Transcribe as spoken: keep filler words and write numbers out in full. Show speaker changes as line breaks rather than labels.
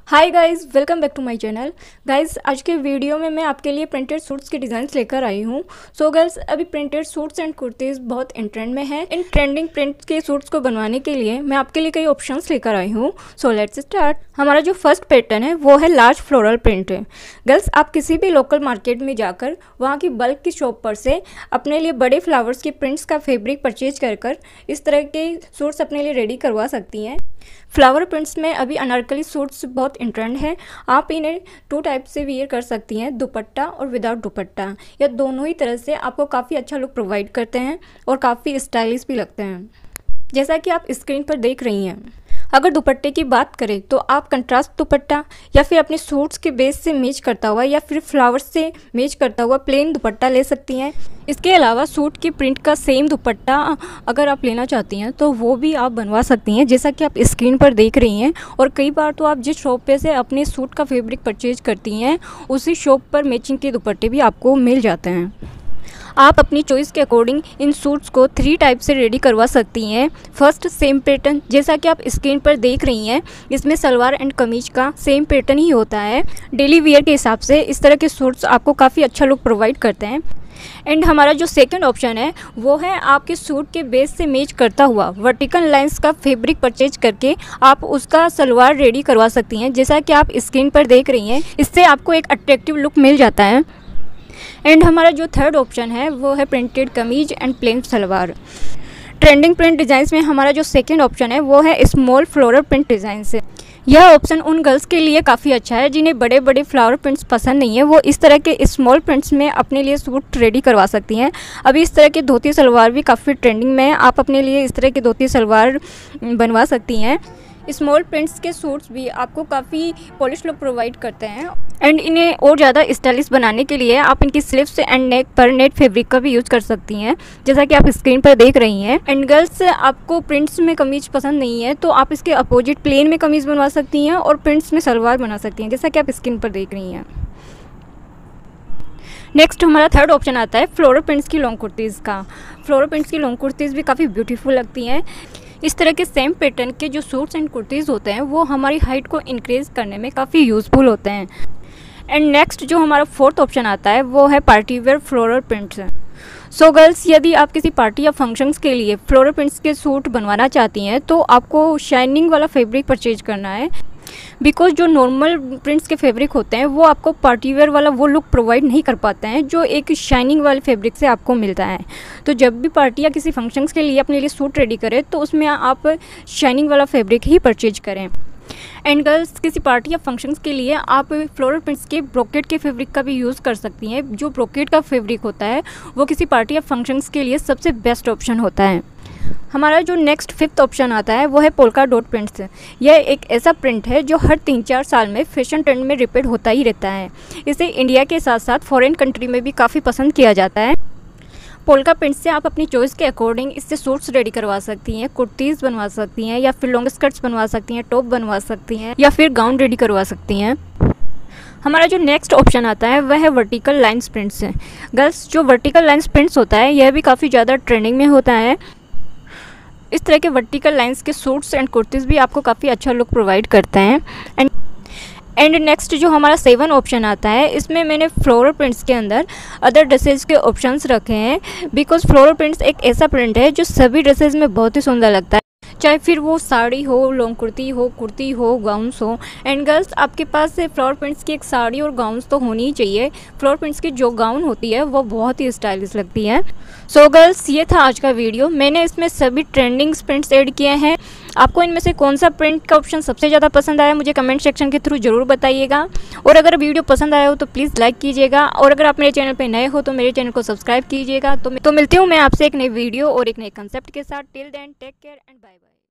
Hi guys, welcome back to my channel. Guys, आज के video में मैं आपके लिए प्रिंटेड सूट्स के डिज़ाइंस लेकर आई हूँ। सो गाइस, अभी प्रिंटेड सूट्स एंड कुर्तीज़ बहुत इन ट्रेंड में है। इन ट्रेंडिंग प्रिंट के सूट्स को बनवाने के लिए मैं आपके लिए कई ऑप्शंस लेकर आई हूँ। So let's start. हमारा जो फर्स्ट पैटर्न है वो है लार्ज फ्लोरल प्रिंट है। गर्ल्स, आप किसी भी लोकल मार्केट में जाकर वहाँ की बल्क की शॉप पर से अपने लिए बड़े फ्लावर्स के प्रिंट्स का फैब्रिक परचेज कर कर इस तरह के सूट्स अपने लिए रेडी करवा सकती हैं। फ्लावर प्रिंट्स में अभी अनारकली सूट्स बहुत इन ट्रेंड है। आप इन्हें टू टाइप से वियर कर सकती हैं, दुपट्टा और विदाउट दुपट्टा। या दोनों ही तरह से आपको काफ़ी अच्छा लुक प्रोवाइड करते हैं और काफ़ी स्टाइलिश भी लगते हैं, जैसा कि आप स्क्रीन पर देख रही हैं। अगर दुपट्टे की बात करें तो आप कंट्रास्ट दुपट्टा या फिर अपने सूट्स के बेस से मैच करता हुआ या फिर फ्लावर्स से मैच करता हुआ प्लेन दुपट्टा ले सकती हैं। इसके अलावा सूट की प्रिंट का सेम दुपट्टा अगर आप लेना चाहती हैं तो वो भी आप बनवा सकती हैं, जैसा कि आप स्क्रीन पर देख रही हैं। और कई बार तो आप जिस शॉप पे से अपने सूट का फैब्रिक परचेज करती हैं उसी शॉप पर मैचिंग के दुपट्टे भी आपको मिल जाते हैं। आप अपनी चॉइस के अकॉर्डिंग इन सूट्स को थ्री टाइप से रेडी करवा सकती हैं। फर्स्ट, सेम पैटर्न, जैसा कि आप स्क्रीन पर देख रही हैं। इसमें सलवार एंड कमीज का सेम पैटर्न ही होता है। डेली वियर के हिसाब से इस तरह के सूट्स आपको काफ़ी अच्छा लुक प्रोवाइड करते हैं। एंड हमारा जो सेकंड ऑप्शन है वो है आपके सूट के बेस से मैच करता हुआ वर्टिकल लाइंस का फैब्रिक परचेज करके आप उसका सलवार रेडी करवा सकती हैं, जैसा कि आप स्क्रीन पर देख रही हैं। इससे आपको एक अट्रैक्टिव लुक मिल जाता है। एंड हमारा जो थर्ड ऑप्शन है वो है प्रिंटेड कमीज एंड प्लेन सलवार। ट्रेंडिंग प्रिंट डिज़ाइंस में हमारा जो सेकंड ऑप्शन है वो है स्मॉल फ्लोरल प्रिंट डिज़ाइन से। यह ऑप्शन उन गर्ल्स के लिए काफ़ी अच्छा है जिन्हें बड़े बड़े फ्लावर प्रिंट्स पसंद नहीं है। वो इस तरह के स्मॉल प्रिंट्स में अपने लिए सूट रेडी करवा सकती हैं। अभी इस तरह के धोती सलवार भी काफ़ी ट्रेंडिंग में है। आप अपने लिए इस तरह के धोती सलवार बनवा सकती हैं। स्मॉल प्रिंट्स के सूट्स भी आपको काफ़ी पॉलिश लुक प्रोवाइड करते हैं। एंड इन्हें और ज़्यादा स्टाइलिश बनाने के लिए आप इनकी स्लीव्स एंड नेक पर नेट फैब्रिक का भी यूज़ कर सकती हैं, जैसा कि आप स्क्रीन पर देख रही हैं। एंड गर्ल्स, आपको प्रिंट्स में कमीज पसंद नहीं है तो आप इसके अपोजिट प्लेन में कमीज बनवा सकती हैं और प्रिंट्स में सलवार बना सकती हैं, जैसा कि आप स्क्रीन पर देख रही हैं। नेक्स्ट हमारा थर्ड ऑप्शन आता है फ्लोरल प्रिंट्स की लॉन्ग कुर्तीज़ का। फ्लोरल प्रिंट्स की लॉन्ग कुर्तीज़ भी काफ़ी ब्यूटीफुल लगती हैं। इस तरह के सेम पैटर्न के जो सूट्स एंड कुर्तीज़ होते हैं वो हमारी हाइट को इंक्रीज़ करने में काफ़ी यूज़फुल होते हैं। एंड नेक्स्ट जो हमारा फोर्थ ऑप्शन आता है वो है party wear floral prints. So girls, यदि आप किसी पार्टी या फंक्शंस के लिए फ्लोरल प्रिंट्स के सूट बनवाना चाहती हैं तो आपको शाइनिंग वाला फैब्रिक परचेज करना है, बिकॉज जो नॉर्मल प्रिंट्स के फैब्रिक होते हैं वो आपको पार्टी वेयर वाला वो लुक प्रोवाइड नहीं कर पाते हैं जो एक शाइनिंग वाले फैब्रिक से आपको मिलता है। तो जब भी पार्टी या किसी फंक्शंस के लिए अपने लिए सूट रेडी करें तो उसमें आप शाइनिंग वाला फैब्रिक ही परचेज करें। एंड गर्ल्स, किसी पार्टी या फंक्शंस के लिए आप फ्लोरल प्रिंट्स के ब्रोकेट के फैब्रिक का भी यूज़ कर सकती हैं। जो ब्रोकेट का फैब्रिक होता है वो किसी पार्टी या फंक्शंस के लिए सबसे बेस्ट ऑप्शन होता है। हमारा जो नेक्स्ट फिफ्थ ऑप्शन आता है वो है पोल्का डॉट प्रिंट्स। यह एक ऐसा प्रिंट है जो हर तीन चार साल में फैशन ट्रेंड में रिपीट होता ही रहता है। इसे इंडिया के साथ साथ फॉरेन कंट्री में भी काफ़ी पसंद किया जाता है। पोल्का प्रिंट से आप अपनी चॉइस के अकॉर्डिंग इससे सूट्स रेडी करवा सकती हैं, कुर्तीज़ बनवा सकती हैं या फिर लॉन्ग स्कर्ट्स बनवा सकती हैं, टॉप बनवा सकती हैं या फिर गाउन रेडी करवा सकती हैं। हमारा जो नेक्स्ट ऑप्शन आता है वह है वर्टिकल लाइन्स प्रिंट्स है। गर्ल्स, जो वर्टिकल लाइन्स प्रिंट्स होता है यह भी काफ़ी ज़्यादा ट्रेंडिंग में होता है। इस तरह के वर्टिकल लाइंस के सूट्स एंड कुर्तीज़ भी आपको काफ़ी अच्छा लुक प्रोवाइड करते हैं। एंड एंड नेक्स्ट जो हमारा सेवन ऑप्शन आता है इसमें मैंने फ्लोरल प्रिंट्स के अंदर अदर ड्रेसेस के ऑप्शंस रखे हैं, बिकॉज फ्लोरल प्रिंट्स एक ऐसा प्रिंट है जो सभी ड्रेसेस में बहुत ही सुंदर लगता है, चाहे फिर वो साड़ी हो, लॉन्ग कुर्ती हो, कुर्ती हो, गाउन्स हो। एंड गर्ल्स, आपके पास फ्लोरल प्रिंट्स की एक साड़ी और गाउन्स तो होनी ही चाहिए। फ्लोरल प्रिंट्स की जो गाउन होती है वो बहुत ही स्टाइलिश लगती है। सो so गर्ल्स, ये था आज का वीडियो। मैंने इसमें सभी ट्रेंडिंग प्रिंट्स ऐड किए हैं। आपको इनमें से कौन सा प्रिंट का ऑप्शन सबसे ज़्यादा पसंद आया मुझे कमेंट सेक्शन के थ्रू ज़रूर बताइएगा। और अगर वीडियो पसंद आया हो तो प्लीज़ लाइक कीजिएगा। और अगर आप मेरे चैनल पे नए हो तो मेरे चैनल को सब्सक्राइब कीजिएगा। तो, तो मिलती हूँ मैं आपसे एक नई वीडियो और एक नए कंसेप्ट के साथ। Till then take care and bye bye.